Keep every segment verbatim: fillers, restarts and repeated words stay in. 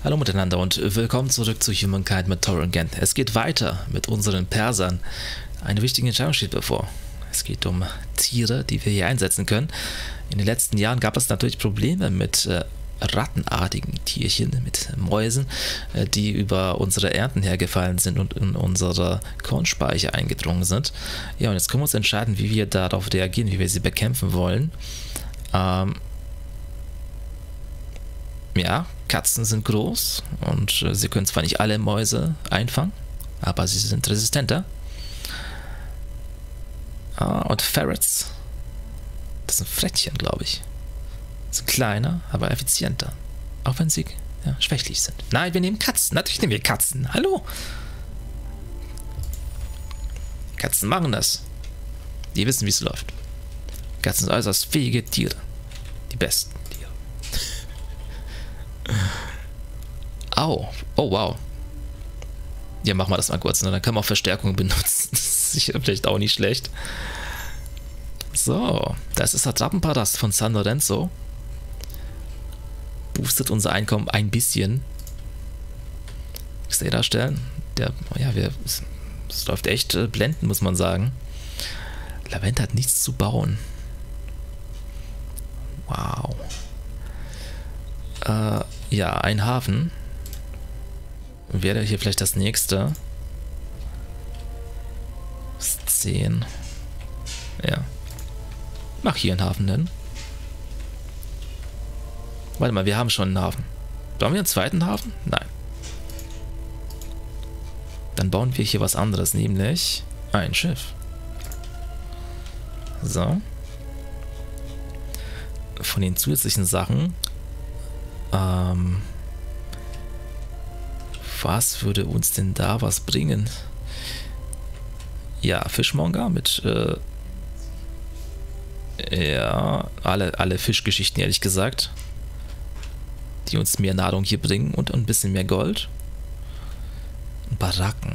Hallo miteinander und willkommen zurück zu Humankind mit Torrent. Es geht weiter mit unseren Persern. Eine wichtige Entscheidung steht bevor. Es geht um Tiere, die wir hier einsetzen können. In den letzten Jahren gab es natürlich Probleme mit äh, rattenartigen Tierchen, mit Mäusen, äh, die über unsere Ernten hergefallen sind und in unsere Kornspeicher eingedrungen sind. Ja, und jetzt können wir uns entscheiden, wie wir darauf reagieren, wie wir sie bekämpfen wollen. Ähm, ja, Katzen sind groß und äh, sie können zwar nicht alle Mäuse einfangen, aber sie sind resistenter. Ah, und Ferrets, das sind Frettchen, glaube ich. Sind kleiner, aber effizienter. Auch wenn sie ja, schwächlich sind. Nein, wir nehmen Katzen. Natürlich nehmen wir Katzen. Hallo? Katzen machen das. Die wissen, wie es läuft. Katzen sind äußerst fähige Tiere. Die besten Tiere. Au. Oh, wow. Ja, machen wir das mal kurz. Ne? Dann können wir auch Verstärkung benutzen. Das ist sicher vielleicht auch nicht schlecht. So, das ist der Trappenpalast von San Lorenzo. Boostet unser Einkommen ein bisschen. Ich sehe darstellen. Der, ja, wir, es, es läuft echt äh, blendend, muss man sagen. Lavente hat nichts zu bauen. Wow. Äh, ja, ein Hafen. Wäre hier vielleicht das nächste. zehn. Ja. Mach hier einen Hafen denn. Warte mal, wir haben schon einen Hafen. Brauchen wir einen zweiten Hafen? Nein. Dann bauen wir hier was anderes, nämlich ein Schiff. So. Von den zusätzlichen Sachen. Ähm, was würde uns denn da was bringen? Ja, Fischmonger mit äh, ja, alle, alle Fischgeschichten, ehrlich gesagt, die uns mehr Nahrung hier bringen und ein bisschen mehr Gold. Baracken.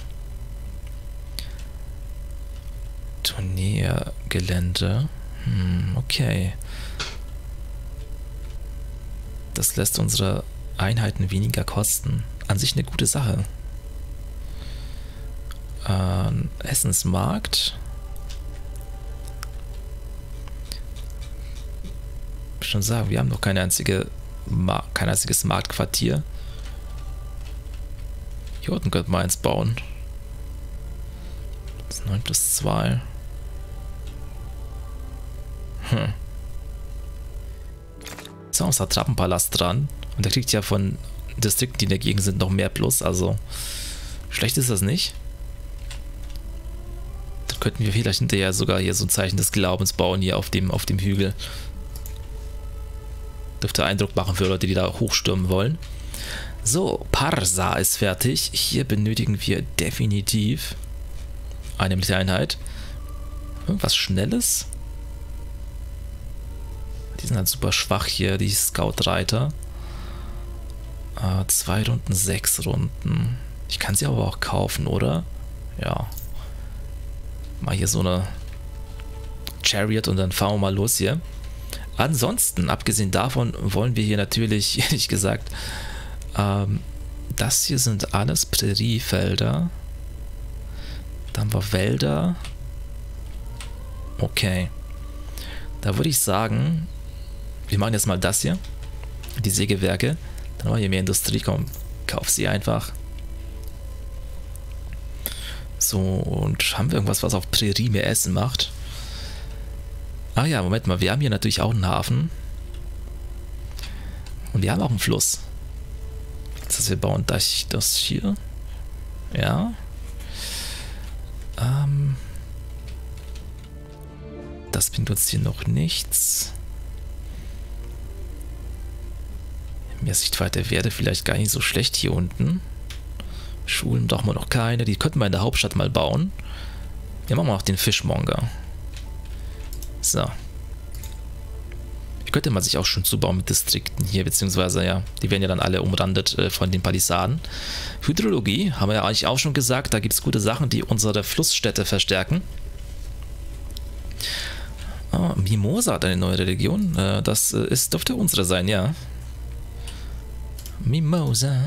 Turniergelände. Hm, okay. Das lässt unsere Einheiten weniger kosten. An sich eine gute Sache. Ähm, Essensmarkt. Ich schon sagen, wir haben noch keine einzige Ma kein einziges Marktquartier. Hier unten könnten wir eins bauen. Das ist neun plus zwei. Hm. Jetzt haben wir unser Trappenpalast dran. Und der kriegt ja von Distrikten, die in der Gegend sind, noch mehr Plus. Also schlecht ist das nicht. Dann könnten wir vielleicht hinterher sogar hier so ein Zeichen des Glaubens bauen, hier auf dem, auf dem Hügel. Dürfte Eindruck machen für Leute, die da hochstürmen wollen. So, Parsa ist fertig. Hier benötigen wir definitiv eine Militäreinheit. Irgendwas Schnelles. Die sind halt super schwach hier, die Scout-Reiter. Äh, zwei Runden, sechs Runden. Ich kann sie aber auch kaufen, oder? Ja. Mal hier so eine Chariot und dann fahren wir mal los hier. Ansonsten, abgesehen davon, wollen wir hier natürlich, ehrlich gesagt, ähm, das hier sind alles Präriefelder. Dann haben wir Wälder. Okay. Da würde ich sagen, wir machen jetzt mal das hier. Die Sägewerke. Dann haben wir hier mehr Industrie. Komm, kauf sie einfach. So, und haben wir irgendwas, was auf Prärie mehr Essen macht? Ah ja, Moment mal, wir haben hier natürlich auch einen Hafen. Und wir haben auch einen Fluss. Das heißt, wir bauen das, das hier. Ja. Ähm. Das bringt uns hier noch nichts. Mehr Sichtweite wäre vielleicht gar nicht so schlecht hier unten. Schulen brauchen wir noch keine. Die könnten wir in der Hauptstadt mal bauen. Wir machen mal auch den Fischmonger. So. Hier könnte man sich auch schon zubauen mit Distrikten hier, beziehungsweise ja, die werden ja dann alle umrandet äh, von den Palisaden. Hydrologie, haben wir ja eigentlich auch schon gesagt, da gibt es gute Sachen, die unsere Flussstädte verstärken. Oh, Mimosa hat eine neue Religion, äh, das äh, ist, dürfte unsere sein, ja. Mimosa.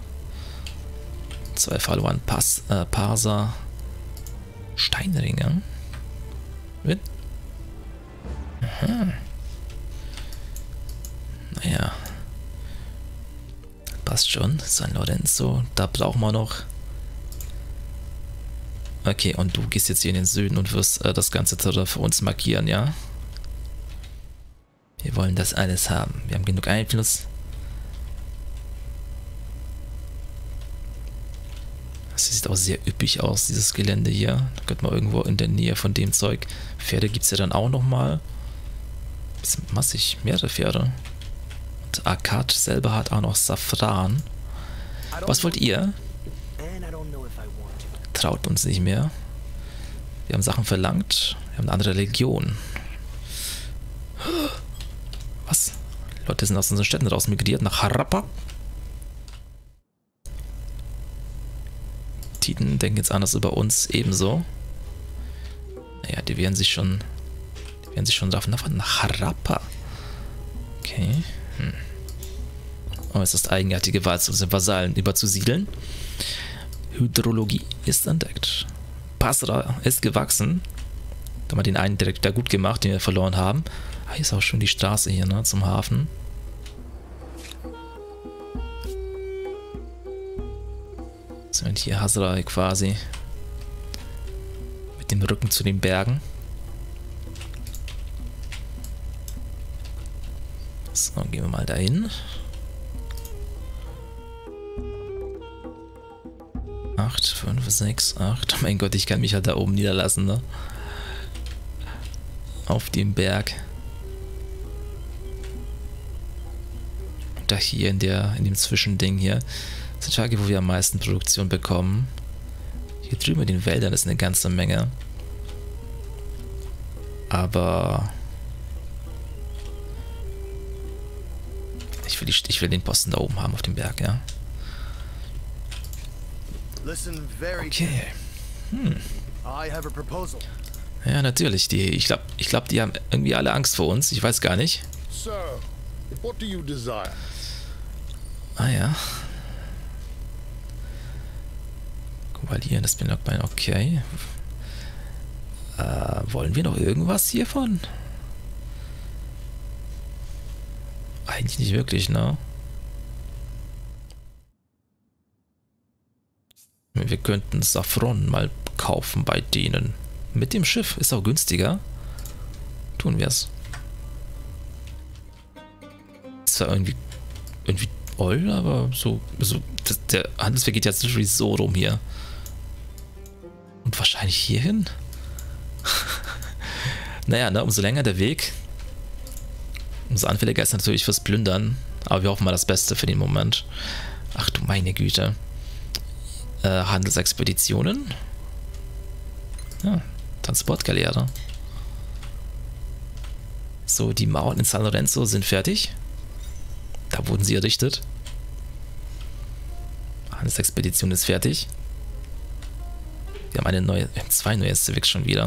Zwei verloren Pass, äh, Parser. Steinringe. Mit? Aha. Naja. Passt schon. San Lorenzo. Da brauchen wir noch. Okay, und du gehst jetzt hier in den Süden und wirst äh, das ganze Terrain für uns markieren, ja? Wir wollen das alles haben. Wir haben genug Einfluss. Das sieht auch sehr üppig aus, dieses Gelände hier. Da könnte man irgendwo in der Nähe von dem Zeug. Pferde gibt es ja dann auch nochmal. Bisschen massig, mehrere Pferde. Und Akkad selber hat auch noch Safran. Was wollt ihr? Traut uns nicht mehr. Wir haben Sachen verlangt. Wir haben eine andere Religion. Was? Leute sind aus unseren Städten raus migriert nach Harappa. Titen denken jetzt anders über uns ebenso. Naja, die werden sich schon. Die werden sich schon drauf nach, nach Harappa. Okay. Hm. Oh, es ist eigenartige Wahl, zu den Vasallen überzusiedeln. Hydrologie ist entdeckt. Basra ist gewachsen. Da haben wir den einen direkt da gut gemacht, den wir verloren haben. Ah, hier ist auch schon die Straße hier, ne, zum Hafen. So, und hier Hasra quasi. Mit dem Rücken zu den Bergen. So, gehen wir mal dahin. acht, fünf, sechs, acht. Oh mein Gott, ich kann mich halt da oben niederlassen, ne? Auf dem Berg. Da hier in der, in dem Zwischending hier. Das sind Tage, wo wir am meisten Produktion bekommen. Hier drüben in den Wäldern ist eine ganze Menge. Aber ich will, die, ich will den Posten da oben haben auf dem Berg, ja. Okay. Hm. Ja, natürlich. Die, ich glaube, ich glaub, die haben irgendwie alle Angst vor uns. Ich weiß gar nicht. Ah ja. Kuvalieren, das bin ich bei. Okay. Äh, wollen wir noch irgendwas hiervon? Eigentlich nicht wirklich, ne? Wir könnten Saffron mal kaufen bei denen. Mit dem Schiff ist auch günstiger. Tun wir es. Ist zwar irgendwie irgendwie toll, aber so, so das, der Handelsweg geht jetzt natürlich so rum hier. Und wahrscheinlich hierhin? Naja, ne, umso länger der Weg, umso anfälliger ist natürlich fürs Plündern. Aber wir hoffen mal das Beste für den Moment. Ach du meine Güte. Äh, Handelsexpeditionen. Ja, Transportgaleere. So, die Mauern in San Lorenzo sind fertig. Da wurden sie errichtet. Handelsexpedition ist fertig. Wir haben eine neue, zwei neue Civics schon wieder.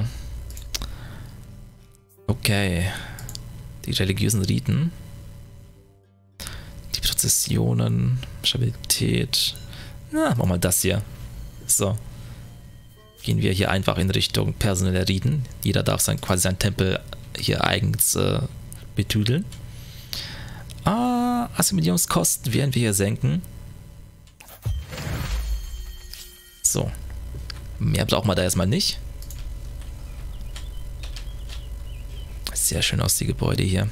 Okay. Die religiösen Riten. Die Prozessionen. Stabilität. Na, machen wir mal das hier. So. Gehen wir hier einfach in Richtung personelle Riten. Jeder darf sein, quasi seinen Tempel hier eigens äh, betüdeln. Ah, Assimilierungskosten werden wir hier senken. So. Mehr brauchen wir da erstmal nicht. Sehr schön aus, die Gebäude hier.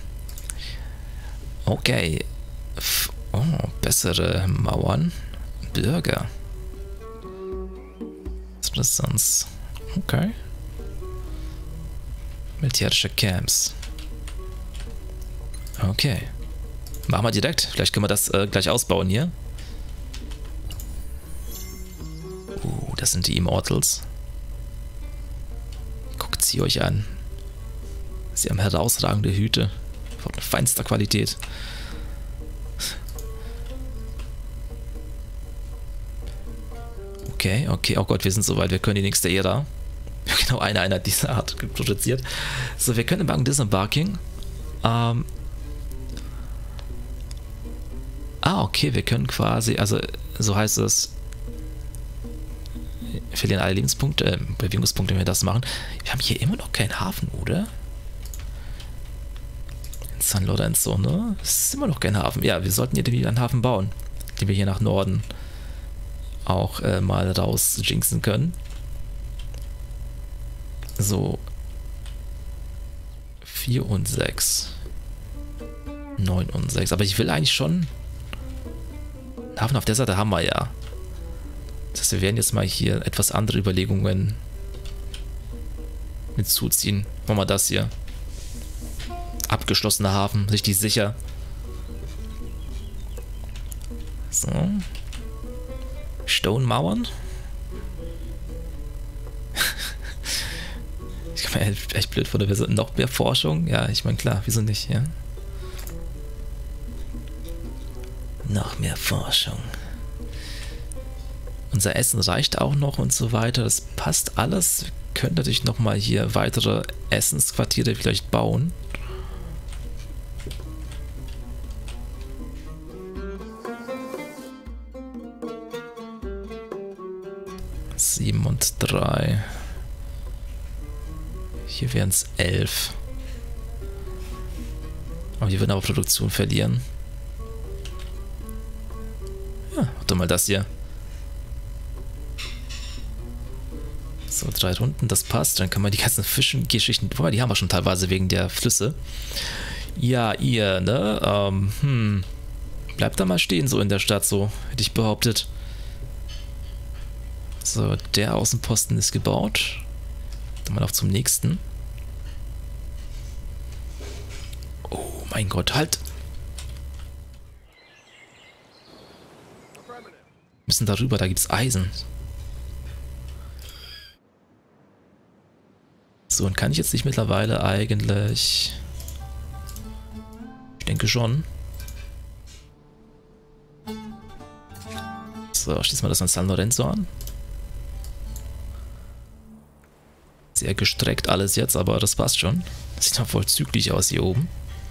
Okay. Oh, bessere Mauern. Bürger. Was ist das sonst? Okay. Militärische Camps. Okay. Machen wir direkt. Vielleicht können wir das äh, gleich ausbauen hier. Uh, das sind die Immortals. Guckt sie euch an. Sie haben herausragende Hüte. Von feinster Qualität. Okay, okay. Oh Gott, wir sind soweit. Wir können die nächste Ära. Genau, eine einer dieser Art produziert. So, wir können Bank Disembarking. Ähm. Ah, okay, wir können quasi, also so heißt es, wir verlieren alle Lebenspunkte, äh, Bewegungspunkte, wenn wir das machen. Wir haben hier immer noch keinen Hafen, oder? In San Lorenzo, ne? Es ist immer noch kein Hafen. Ja, wir sollten hier wieder einen Hafen bauen, den wir hier nach Norden auch äh, mal raus jinxen können. So. vier und sechs. neun und sechs. Aber ich will eigentlich schon... einen Hafen auf der Seite haben wir ja. Das heißt, wir werden jetzt mal hier etwas andere Überlegungen hinzuziehen. Machen wir das hier. Abgeschlossener Hafen, richtig sicher. So. Stone-Mauern. Ich kann mir echt, echt blöd vor, wir sollten noch mehr Forschung. Ja, ich meine, klar, wieso nicht, ja. Noch mehr Forschung. Unser Essen reicht auch noch und so weiter. Das passt alles. Wir können natürlich nochmal hier weitere Essensquartiere vielleicht bauen. sieben und drei. Hier wären es elf. Aber hier würden aber Produktion verlieren. Ja, warte mal das hier. So, drei Runden, das passt. Dann kann man die ganzen Fischen-Geschichten, wobei, die haben wir schon teilweise wegen der Flüsse. Ja, ihr, ne? Ähm, hm. Bleibt da mal stehen, so in der Stadt, so, hätte ich behauptet. So, der Außenposten ist gebaut. Dann mal auf zum nächsten. Oh mein Gott, halt! Wir müssen darüber, da gibt's Eisen. So, und kann ich jetzt nicht mittlerweile eigentlich... Ich denke schon. So, schließen wir das an San Lorenzo an. Sehr gestreckt alles jetzt, aber das passt schon. Das sieht doch voll zügig aus hier oben.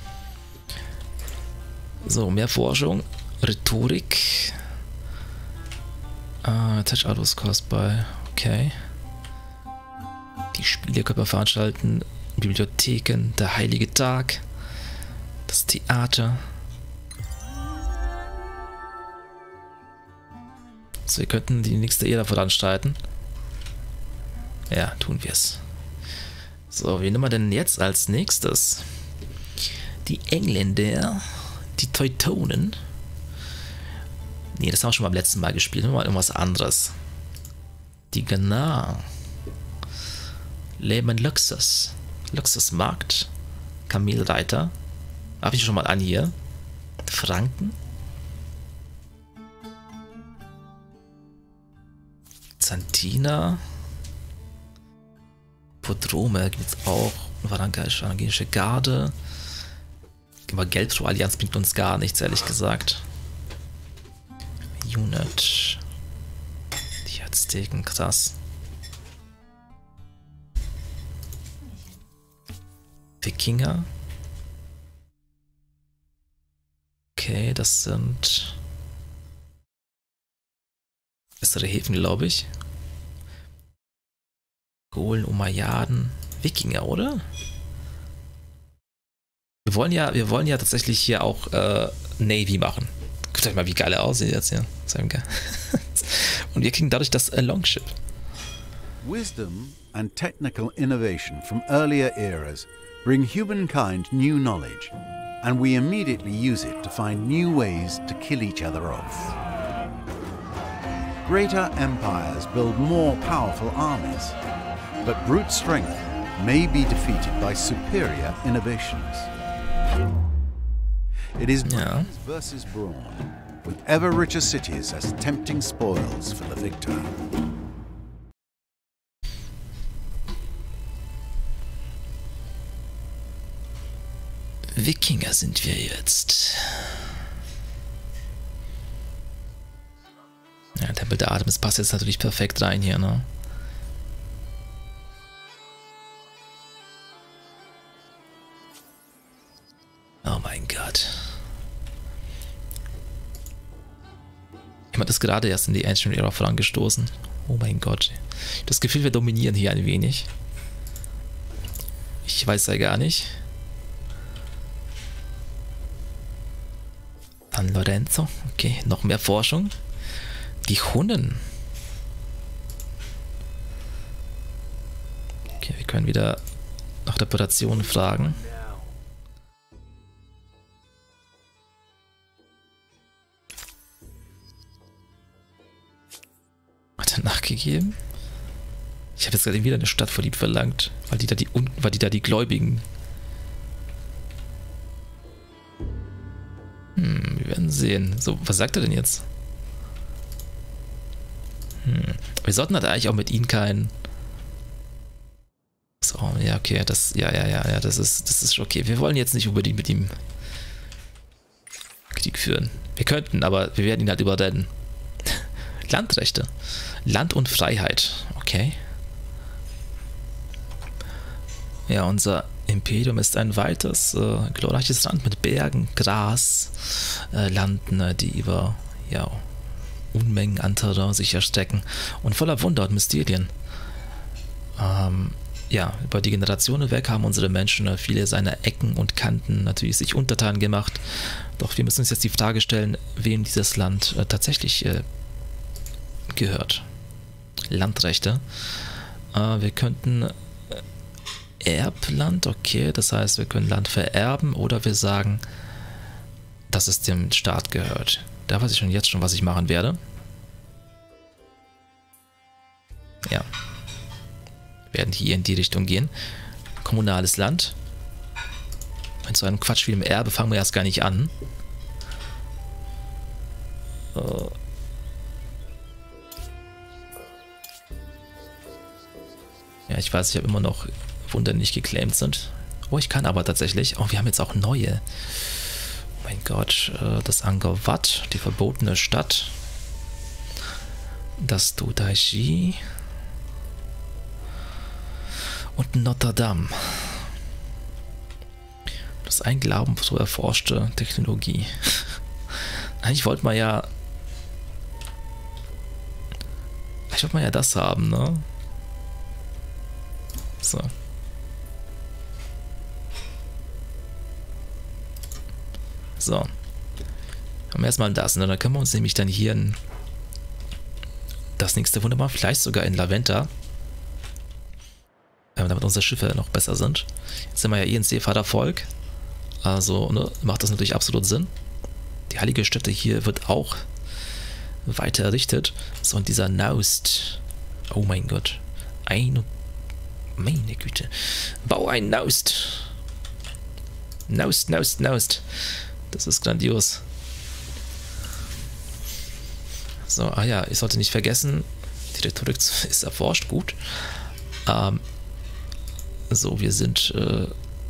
So, mehr Forschung. Rhetorik. Ah, Touch Autos cost by. Okay. Die Spiele können wir veranstalten. Bibliotheken, der heilige Tag. Das Theater. So, wir könnten die nächste Ära veranstalten. Ja, tun wir es. So, wie nehmen wir denn jetzt als nächstes? Die Engländer, die Teutonen. Ne, das haben wir schon beim letzten Mal gespielt. Nehmen wir mal irgendwas anderes. Die Ghana. Leben Luxus. Luxusmarkt. Kamelreiter. Habe ich schon mal an hier. Franken. Zantina. Podrome gibt es auch. Varangische Garde. Aber Geld pro Allianz bringt uns gar nichts, ehrlich gesagt. Unit. Die Azteken, krass. Wikinger. Okay, das sind bessere Häfen, glaube ich. Golen, Umayyaden, Wikinger, oder? Wir wollen ja, wir wollen ja tatsächlich hier auch äh, Navy machen. Guckt euch mal, wie geil er aussieht jetzt hier. Und wir kriegen dadurch das äh, Longship. Wisdom and technical innovation from earlier eras bring humankind new knowledge, and we immediately use it to find new ways to kill each other off. Greater empires build more powerful armies, but brute strength may be defeated by superior innovations. It is Ja. versus brawn, with ever richer cities as tempting spoils for the victor. Wikinger sind wir jetzt. Ja, Tempel der Artemis passt jetzt natürlich perfekt rein hier, ne? Oh mein Gott. Man ist gerade erst in die Ancient Era vorangestoßen. Oh mein Gott. Das Gefühl, wir dominieren hier ein wenig. Ich weiß ja gar nicht. Dann Lorenzo. Okay, noch mehr Forschung. Die Hunnen. Okay, wir können wieder nach Reparationen fragen. Hat er nachgegeben? Ich habe jetzt gerade wieder eine Stadt verliebt verlangt, weil die da die, weil die, da die Gläubigen. Hm, wir werden sehen. So, was sagt er denn jetzt? Hm. Wir sollten halt eigentlich auch mit ihnen keinen. So, ja, okay, das, ja, ja, ja, ja, das ist, das ist okay. Wir wollen jetzt nicht unbedingt mit ihm Krieg führen. Wir könnten, aber wir werden ihn halt überrennen. Landrechte. Land und Freiheit. Okay. Ja, unser Imperium ist ein weites, äh, glorreiches Land mit Bergen, Gras, äh, Landen, äh, die über ja, Unmengen an Terrain sich erstrecken und voller Wunder und Mysterien. Ähm, ja, über die Generationen weg haben unsere Menschen äh, viele seiner Ecken und Kanten natürlich sich untertan gemacht. Doch wir müssen uns jetzt die Frage stellen, wem dieses Land äh, tatsächlich äh, gehört. Landrechte. Äh, wir könnten Erbland, okay, das heißt, wir können Land vererben oder wir sagen, dass es dem Staat gehört. Da weiß ich schon jetzt schon, was ich machen werde. Ja. Wir werden hier in die Richtung gehen. Kommunales Land. Mit so einem Quatsch wie dem Erbe fangen wir erst gar nicht an. Uh. Ja, ich weiß, ich habe immer noch Wunder, die nicht geclaimed sind. Oh, ich kann aber tatsächlich. Oh, wir haben jetzt auch neue. Oh mein Gott, das Angkor Wat, die verbotene Stadt. Das Dodaishi. Und Notre Dame. Das Einglauben so erforschte Technologie. Eigentlich wollte man ja. Ich wollte mal ja das haben, ne? So. So. Haben wir erstmal das. Und dann können wir uns nämlich dann hier in das nächste Wunder machen. Vielleicht sogar in Laventa. Äh, damit unsere Schiffe noch besser sind. Jetzt sind wir ja eh ein Seefahrervolk. Also ne, macht das natürlich absolut Sinn. Die heilige Stätte hier wird auch weiter errichtet. So, und dieser Naust. Oh mein Gott. Ein. Meine Güte. Bau ein Naust. Naust, Naust, Naust. Das ist grandios. So, ah ja, ich sollte nicht vergessen, die Rhetorik ist erforscht, gut. Ähm, so, wir sind, äh,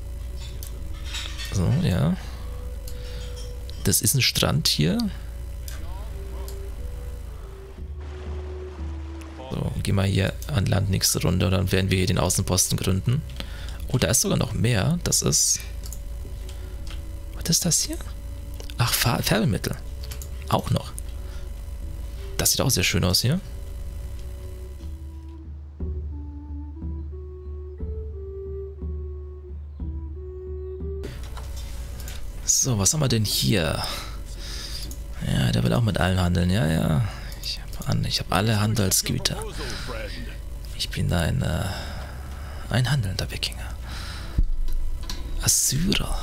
so, ja. Das ist ein Strand hier. So, gehen wir hier an Land nächste Runde und dann werden wir hier den Außenposten gründen. Oh, da ist sogar noch mehr. Das ist... Was ist das hier? Ach, Färbemittel. Auch noch. Das sieht auch sehr schön aus hier. So, was haben wir denn hier? Ja, der will auch mit allen handeln. Ja, ja. Ich habe ich hab alle Handelsgüter. Ich bin ein, äh, ein handelnder Wikinger. Assyrer.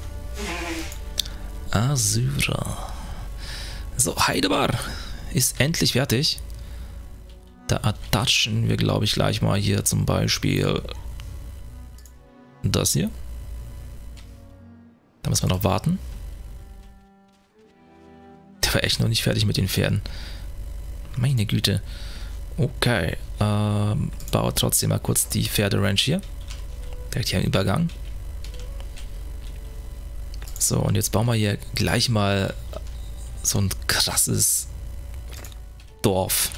Assyrer. So, Heidebar ist endlich fertig. Da attachen wir, glaube ich, gleich mal hier zum Beispiel das hier. Da müssen wir noch warten. Der war echt noch nicht fertig mit den Pferden. Meine Güte. Okay. Ähm, baue trotzdem mal kurz die Pferderanch hier. Direkt hier im Übergang. So, und jetzt bauen wir hier gleich mal so ein krasses Dorf.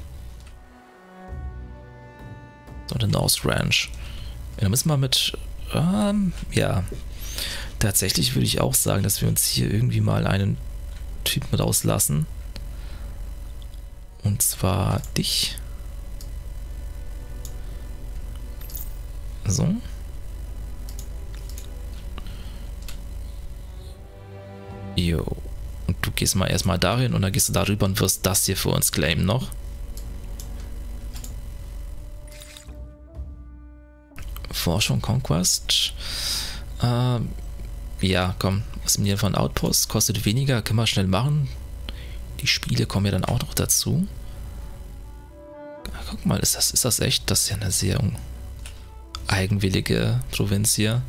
So eine North Ranch. Ja, da müssen wir mit, ähm, ja, tatsächlich würde ich auch sagen, dass wir uns hier irgendwie mal einen Typen rauslassen. Und zwar dich. So. Jo. Und du gehst mal erstmal dahin und dann gehst du darüber und wirst das hier für uns claimen noch. Forschung, Conquest. Ähm, ja, komm. Was mir von Outpost kostet weniger, können wir schnell machen. Die Spiele kommen ja dann auch noch dazu. Guck mal, ist das, ist das echt? Das ist ja eine sehr eigenwillige Provinz hier.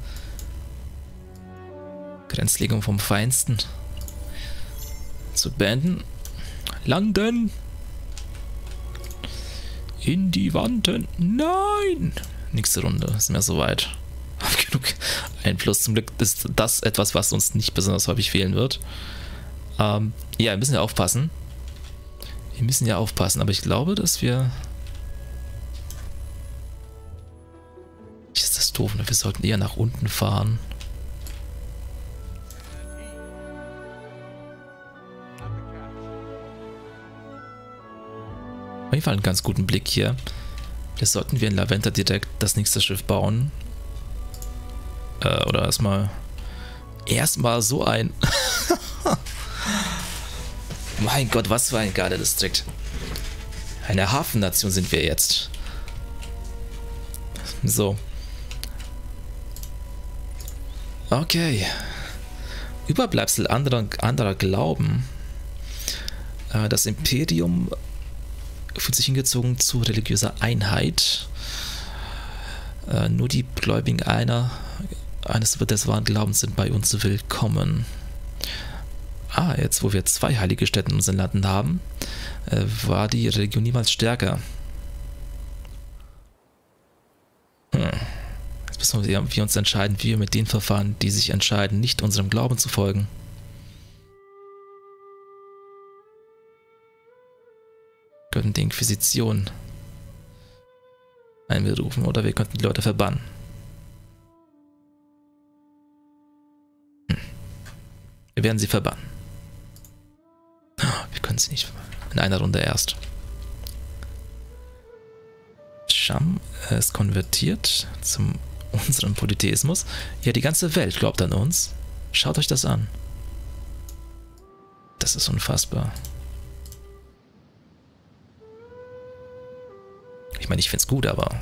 Grenzlegung vom Feinsten. Zu beenden. Landen! In die Wanden. Nein! Nächste Runde. Ist mehr soweit. Hab genug Einfluss. Zum Glück ist das etwas, was uns nicht besonders häufig fehlen wird. Ähm, ja, wir müssen ja aufpassen. Wir müssen ja aufpassen, aber ich glaube, dass wir... Ist das doof, ne? Wir sollten eher nach unten fahren. Auf jeden Fall einen ganz guten Blick hier. Jetzt sollten wir in Laventa direkt das nächste Schiff bauen. Äh, oder erstmal... Erstmal so ein... Mein Gott, was für ein geiler Distrikt. Eine Hafennation sind wir jetzt. So. Okay. Überbleibsel anderer, anderer Glauben. Äh, das Imperium fühlt sich hingezogen zu religiöser Einheit. Äh, nur die Gläubigen einer, eines des wahren Glaubens sind bei uns willkommen. Ah, jetzt wo wir zwei heilige Städte in unseren Landen haben, äh, war die Religion niemals stärker. Hm. Jetzt müssen wir, wir uns entscheiden, wie wir mit denen verfahren, die sich entscheiden, nicht unserem Glauben zu folgen. Wir könnten die Inquisition einberufen oder wir könnten die Leute verbannen. Hm. Wir werden sie verbannen. Wir können sie nicht in einer Runde erst. Scham ist konvertiert zum unserem Polytheismus. Ja, die ganze Welt glaubt an uns. Schaut euch das an. Das ist unfassbar. Ich meine, ich finde es gut, aber...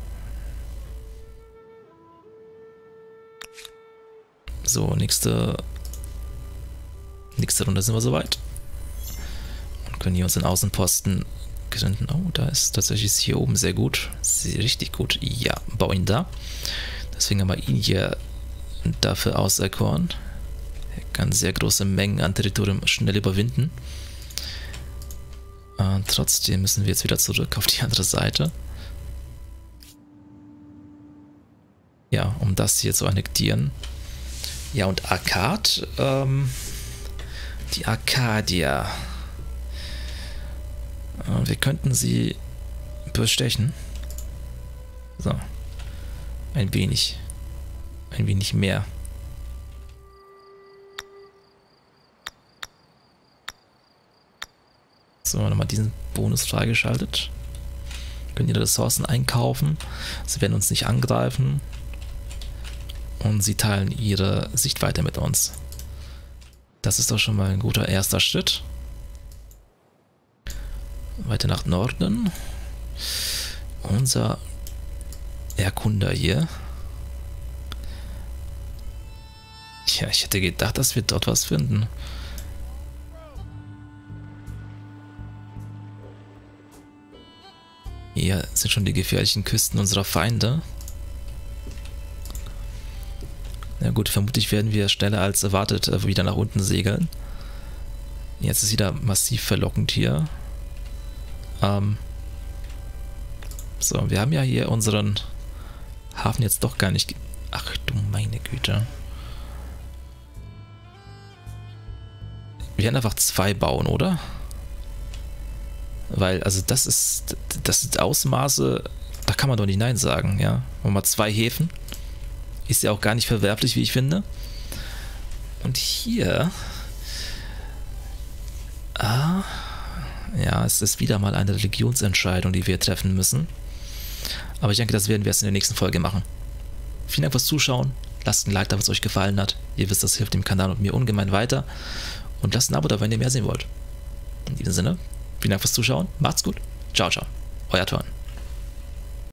So, nächste... Nächste Runde sind wir soweit. Und können hier uns den Außenposten gründen. Oh, da ist tatsächlich hier oben sehr gut. Sehr, richtig gut. Ja, bau ihn da. Deswegen haben wir ihn hier dafür auserkoren. Er kann sehr große Mengen an Territorium schnell überwinden. Und trotzdem müssen wir jetzt wieder zurück auf die andere Seite. Ja, um das hier zu annektieren. Ja, und Akkad, ähm, die Arkadier. Äh, wir könnten sie bestechen. So. Ein wenig. Ein wenig mehr. So, nochmal diesen Bonus freigeschaltet. Können ihre Ressourcen einkaufen. Sie werden uns nicht angreifen. Und sie teilen ihre Sichtweite mit uns. Das ist doch schon mal ein guter erster Schritt. Weiter nach Norden. Unser Erkunder hier. Tja, ich hätte gedacht, dass wir dort was finden. Hier sind schon die gefährlichen Küsten unserer Feinde. Na gut, vermutlich werden wir schneller als erwartet wieder nach unten segeln. Jetzt ist wieder massiv verlockend hier. Ähm so, wir haben ja hier unseren Hafen jetzt doch gar nicht... Ach du meine Güte. Wir werden einfach zwei bauen, oder? Weil, also das ist... Das sind Ausmaße... Da kann man doch nicht Nein sagen, ja. Machen wir zwei Häfen. Ist ja auch gar nicht verwerflich, wie ich finde. Und hier... Ah, Ja, es ist wieder mal eine Religionsentscheidung, die wir treffen müssen. Aber ich denke, das werden wir erst in der nächsten Folge machen. Vielen Dank fürs Zuschauen. Lasst ein Like da, was euch gefallen hat. Ihr wisst, das hilft dem Kanal und mir ungemein weiter. Und lasst ein Abo da, wenn ihr mehr sehen wollt. In diesem Sinne, vielen Dank fürs Zuschauen. Macht's gut. Ciao, ciao. Euer Torn.